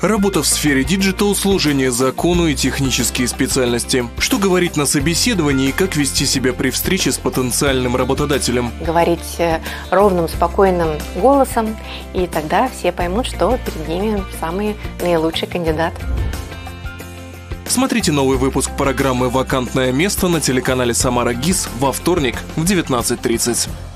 Работа в сфере диджитал, служение закону и технические специальности. Что говорить на собеседовании и как вести себя при встрече с потенциальным работодателем? Говорить ровным, спокойным голосом, и тогда все поймут, что перед ними самый наилучший кандидат. Смотрите новый выпуск программы «Вакантное место» на телеканале «Самара ГИС» во вторник в 19:30.